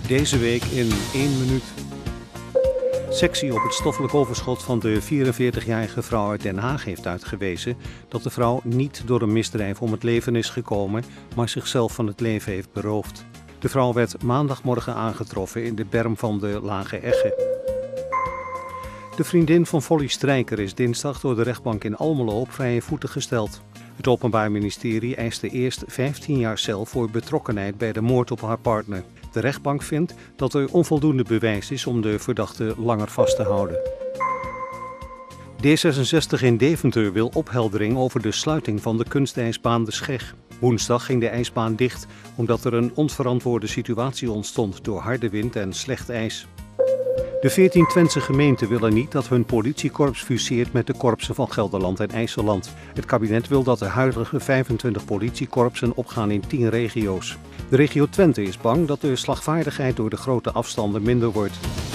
Deze week in 1 minuut. Sectie op het stoffelijk overschot van de 44-jarige vrouw uit Den Haag heeft uitgewezen dat de vrouw niet door een misdrijf om het leven is gekomen, maar zichzelf van het leven heeft beroofd. De vrouw werd maandagmorgen aangetroffen in de berm van de Lage Egge. De vriendin van Folly Strijker is dinsdag door de rechtbank in Almelo op vrije voeten gesteld. Het Openbaar Ministerie eiste eerst 15 jaar cel voor betrokkenheid bij de moord op haar partner. De rechtbank vindt dat er onvoldoende bewijs is om de verdachte langer vast te houden. D66 in Deventer wil opheldering over de sluiting van de kunstijsbaan De Scheg. Woensdag ging de ijsbaan dicht omdat er een onverantwoorde situatie ontstond door harde wind en slecht ijs. De 14 Twentse gemeenten willen niet dat hun politiekorps fuseert met de korpsen van Gelderland en IJsseland. Het kabinet wil dat de huidige 25 politiekorpsen opgaan in 10 regio's. De regio Twente is bang dat de slagvaardigheid door de grote afstanden minder wordt.